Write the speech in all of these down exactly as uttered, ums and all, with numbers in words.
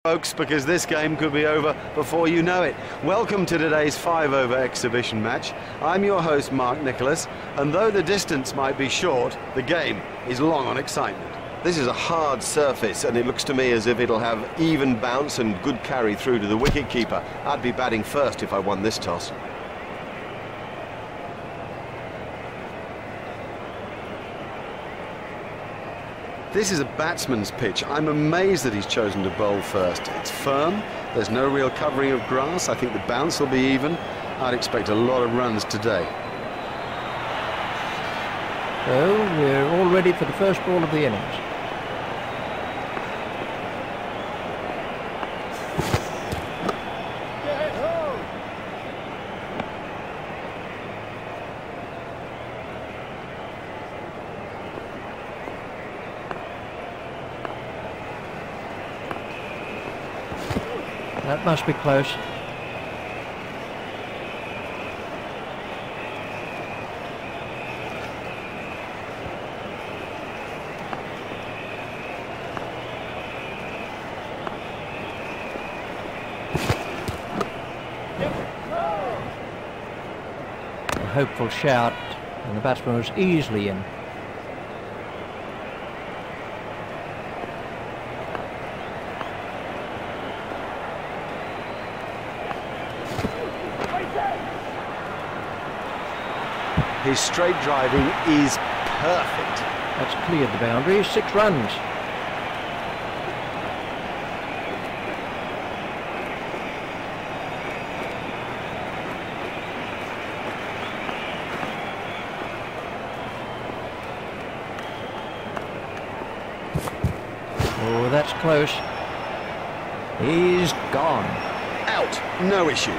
Folks, because this game could be over before you know it. Welcome to today's five-over exhibition match. I'm your host, Mark Nicholas, and though the distance might be short, the game is long on excitement. This is a hard surface, and it looks to me as if it'll have even bounce and good carry through to the wicket-keeper. I'd be batting first if I won this toss. This is a batsman's pitch. I'm amazed that he's chosen to bowl first. It's firm, there's no real covering of grass. I think the bounce will be even. I'd expect a lot of runs today. So we're all ready for the first ball of the innings. That must be close. A hopeful shout, and the batsman was easily in. His straight driving is perfect. That's cleared the boundary. Six runs. Oh, that's close. He's gone. Out. No issue.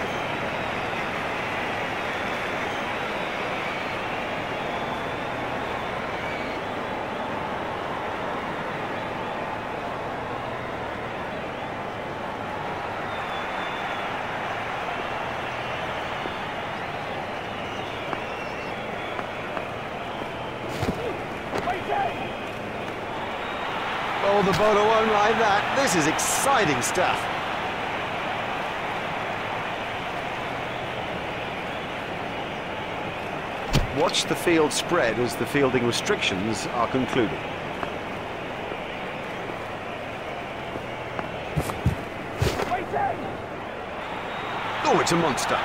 Oh, the bowler won't like that. This is exciting stuff. Watch the field spread as the fielding restrictions are concluded. Oh, it's a monster.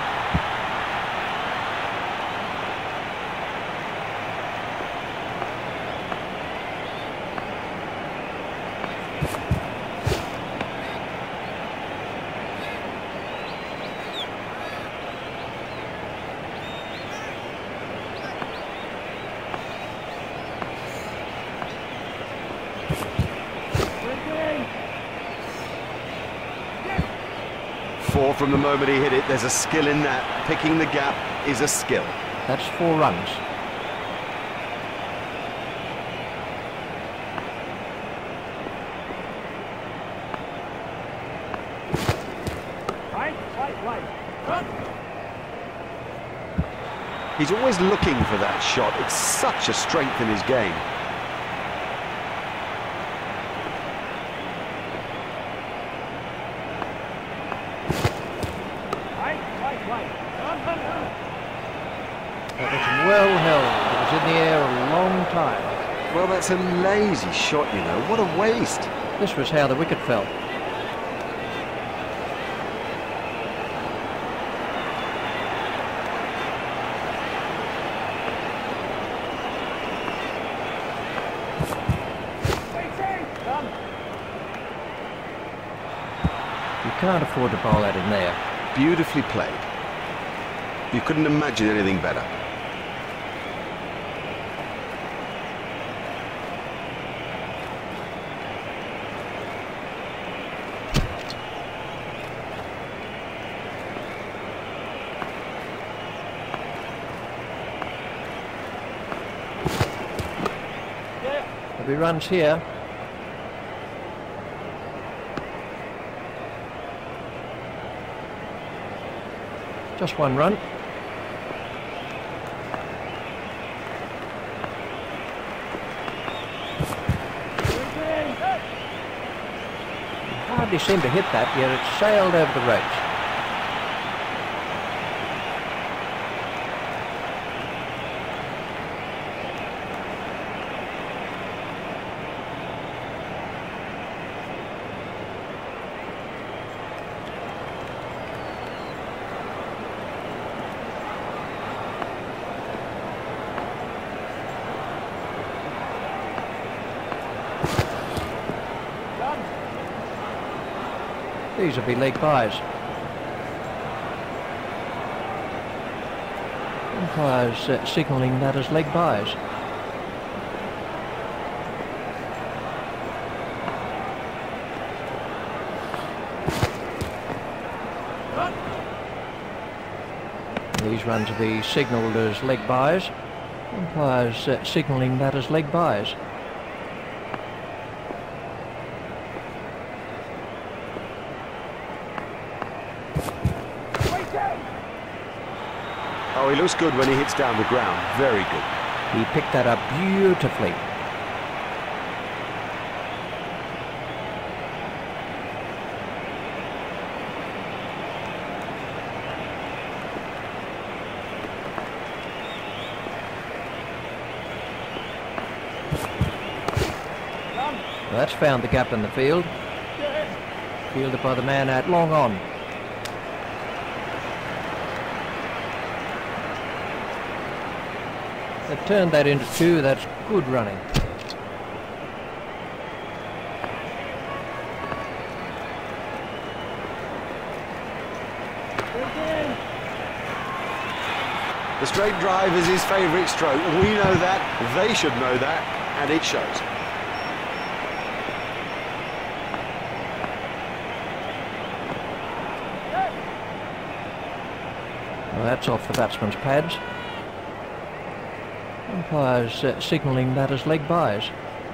Four from the moment he hit it. There's a skill in that. Picking the gap is a skill. That's four runs. Right, right, right. Run. He's always looking for that shot. It's such a strength in his game. That was well held. It was in the air a long time. Well, that's a lazy shot, you know. What a waste. This was how the wicket fell. You can't afford to bowl that in there. Beautifully played. You couldn't imagine anything better. There'll be runs here. Just one run. hardly seemed to hit that, yet it sailed over the ropes. These will be leg byes. Umpires uh, signalling that as leg byes. These runs will be signalled as leg byes. Umpires uh, signalling that as leg byes. Oh, he looks good when he hits down the ground. Very good. He picked that up beautifully. That's found the gap in the field. Fielded by the man at long on. They've turned that into two. That's good running. The straight drive is his favourite stroke. We know that, they should know that, and it shows. Well, that's off the batsman's pads. Umpires uh, signalling that as leg byes.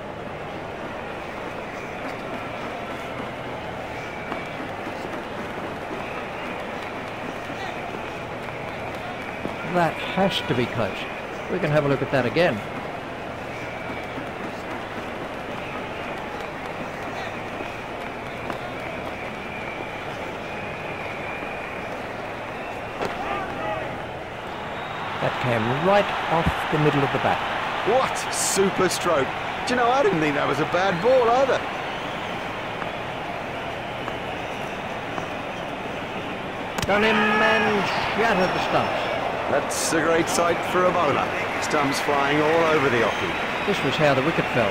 That has to be close. We can have a look at that again. That came right off the middle of the bat. What super stroke. Do you know, I didn't think that was a bad ball either. Done him and shattered the stumps. That's a great sight for a bowler. Stumps flying all over the off. This was how the wicket fell.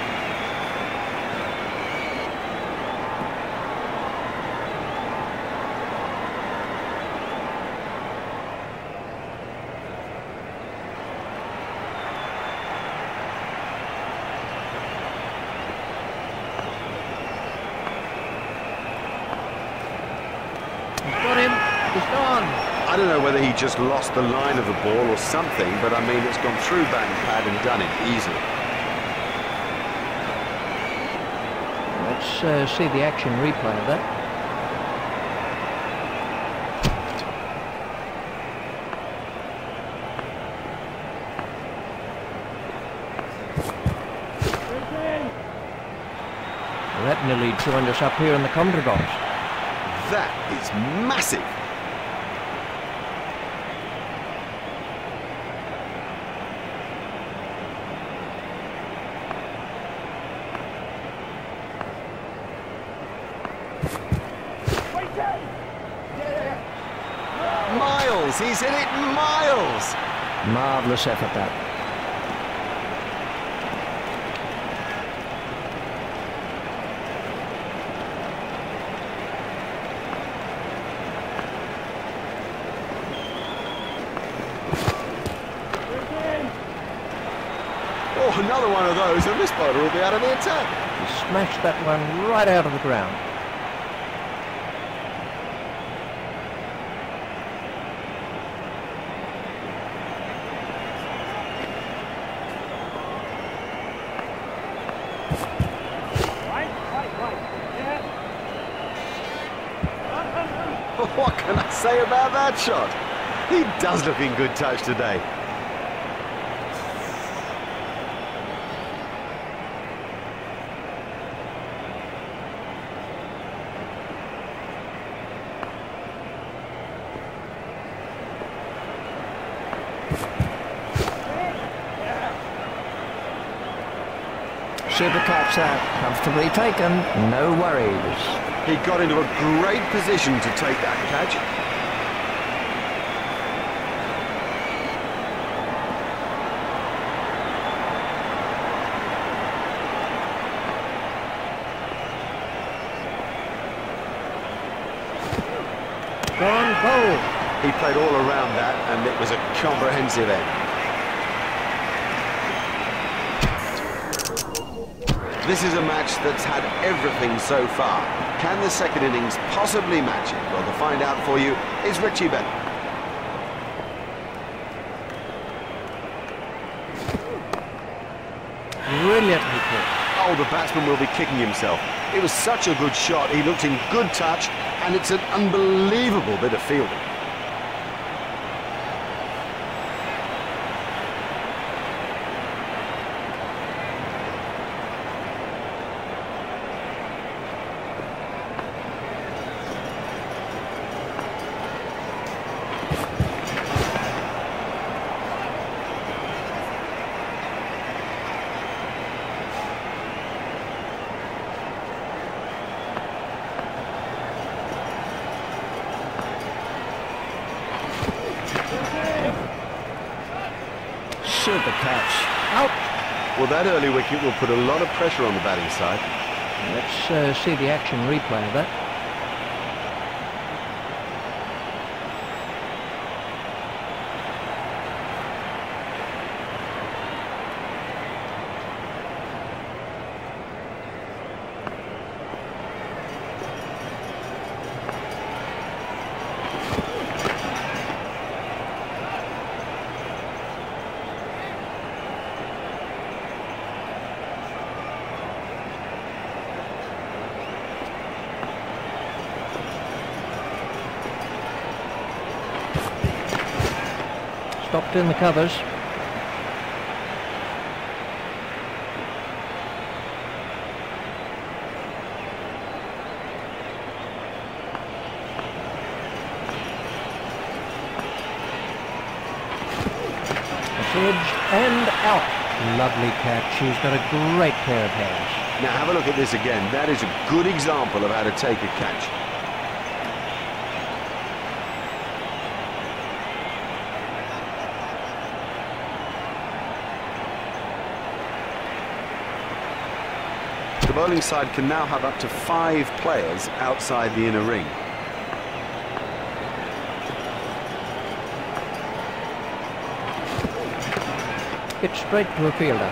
Got him. He's gone. I don't know whether he just lost the line of the ball or something, but I mean, it's gone through bat and pad and done it easily. Let's uh, see the action replay of that. Well, that nearly joined us up here in the commentary box. That is massive. Miles, he's hit it miles. Marvellous effort that. Oh, another one of those, and this bowler will be out of the attack. He smashed that one right out of the ground. What can I say about that shot? He does look in good touch today. Super catch that. Comfortably taken. No worries. He got into a great position to take that catch. Gone goal. He played all around that, and it was a comprehensive end. This is a match that's had everything so far. Can the second innings possibly match it? Well, to find out for you is Richie Bennett. Brilliantly put. Oh, the batsman will be kicking himself. It was such a good shot. He looked in good touch, and it's an unbelievable bit of fielding. Super catch. Out. Well, that early wicket will put a lot of pressure on the batting side. Let's uh, see the action replay of that. Stopped in the covers. Edge and out. Lovely catch. She's got a great pair of hands. Now have a look at this again. That is a good example of how to take a catch. The bowling side can now have up to five players outside the inner ring. Hit straight to a fielder.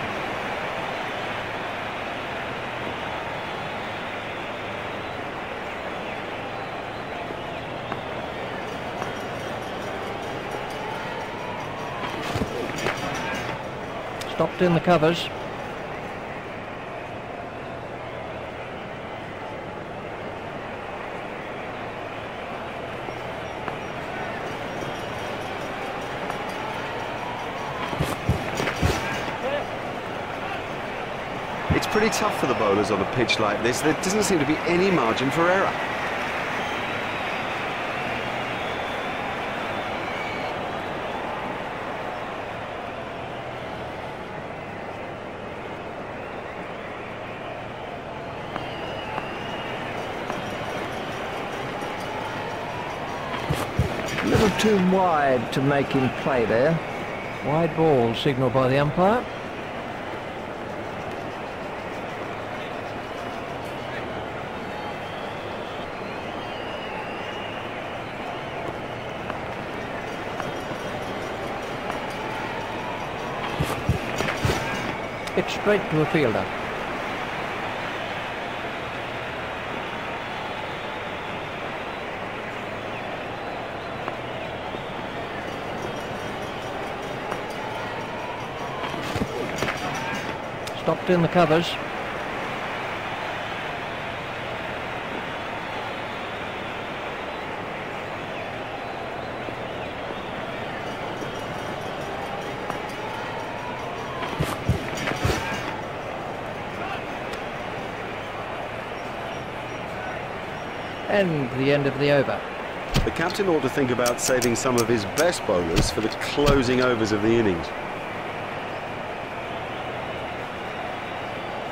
Stopped in the covers. It's pretty tough for the bowlers on a pitch like this. There doesn't seem to be any margin for error. A little too wide to make him play there. Wide ball signalled by the umpire. It's straight to a fielder. Stopped in the covers. And the end of the over. The captain ought to think about saving some of his best bowlers for the closing overs of the innings.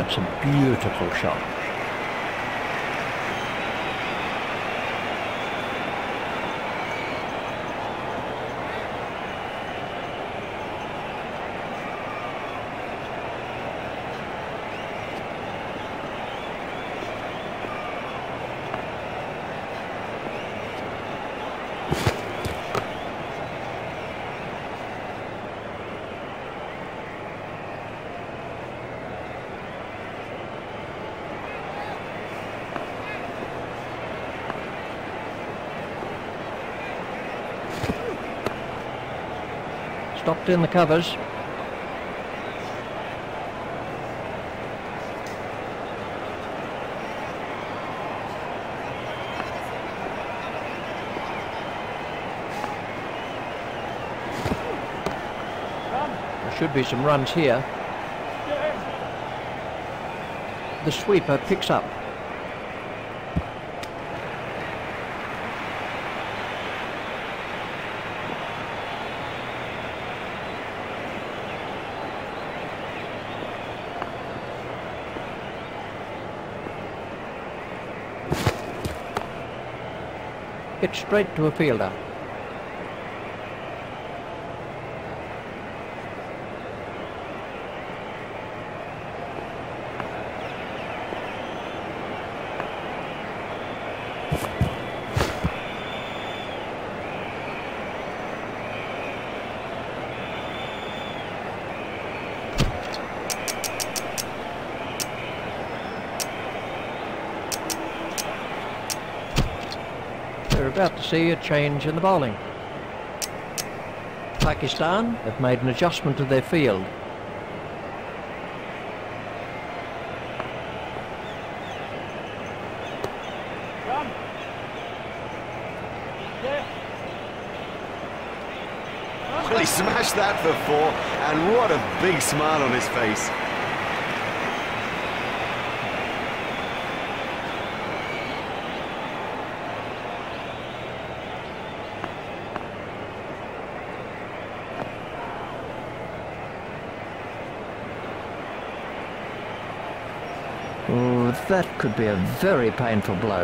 That's a beautiful shot. Stopped in the covers. There should be some runs here. The sweeper picks up. Hit straight to a fielder. We're about to see a change in the bowling. Pakistan have made an adjustment to their field. Well, he smashed that for four, and what a big smile on his face. Oh, that could be a very painful blow.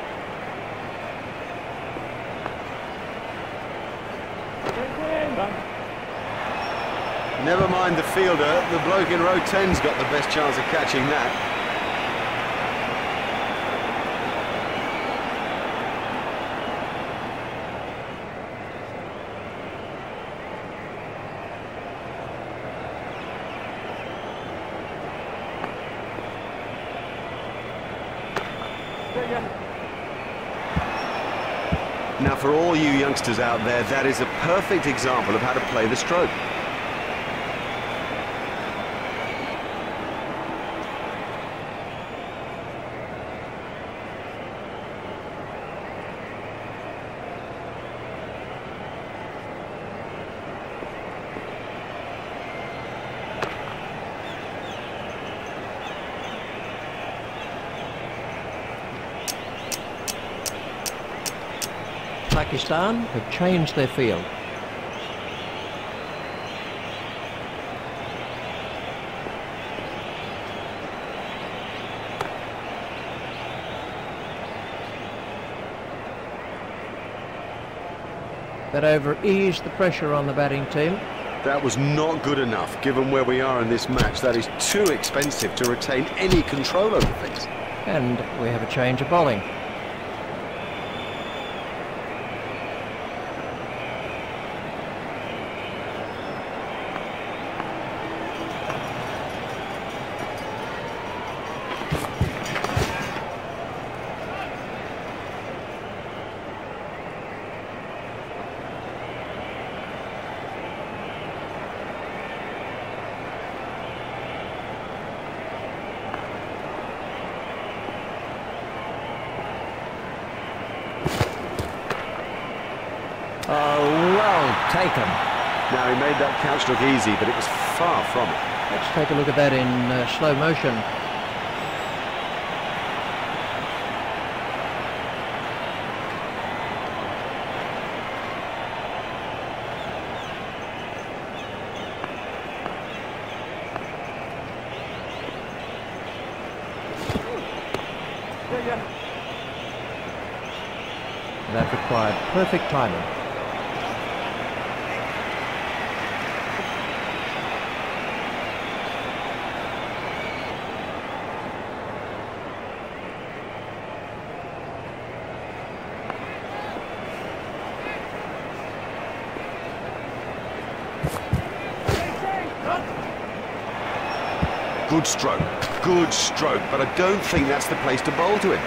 Never mind the fielder, the bloke in row ten's got the best chance of catching that. Now, for all you youngsters out there, that is a perfect example of how to play the stroke. Pakistan have changed their field. That over eased the pressure on the batting team. That was not good enough, given where we are in this match. That is too expensive to retain any control over things. And we have a change of bowling. Oh, well taken. Now, he made that catch look easy, but it was far from it. Let's take a look at that in uh, slow motion. That required perfect timing. Good stroke, good stroke, but I don't think that's the place to bowl to him.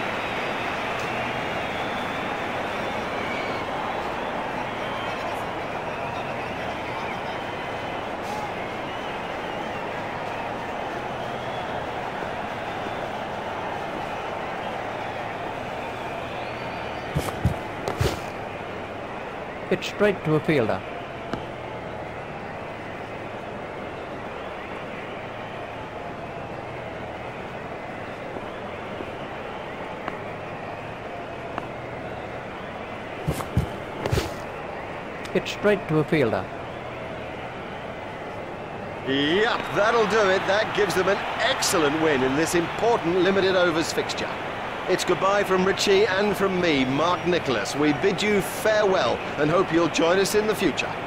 Hit straight to a fielder. Hit straight to a fielder. Yep, that'll do it. That gives them an excellent win in this important limited overs fixture. It's goodbye from Richie and from me, Mark Nicholas. We bid you farewell and hope you'll join us in the future.